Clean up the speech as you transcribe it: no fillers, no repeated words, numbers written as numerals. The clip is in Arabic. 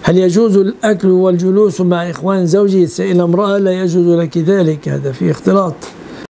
هل يجوز الأكل والجلوس مع إخوان زوجي؟ سئل امرأة لا يجوز لك ذلك، هذا فيه اختلاط.